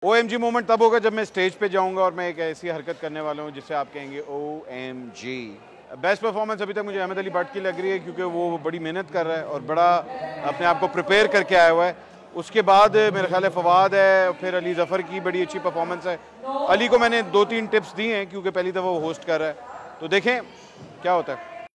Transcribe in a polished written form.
OMG moment तब होगा जब मैं स्टेज पे जाऊंगा और मैं एक ऐसी हरकत करने वाला हूँ जिससे आप कहेंगे OMG। बेस्ट परफॉर्मेंस अभी तक मुझे अहमद अली भट्ट की लग रही है, क्योंकि वो बड़ी मेहनत कर रहा है और बड़ा अपने आप को प्रिपेयर करके आया हुआ है। उसके बाद मेरा ख्याल है फवाद है, फिर अली ज़फ़र की बड़ी अच्छी परफॉर्मेंस है। अली को मैंने 2-3 टिप्स दी हैं क्योंकि पहली दफ़ा वो होस्ट कर रहा है, तो देखें क्या होता है।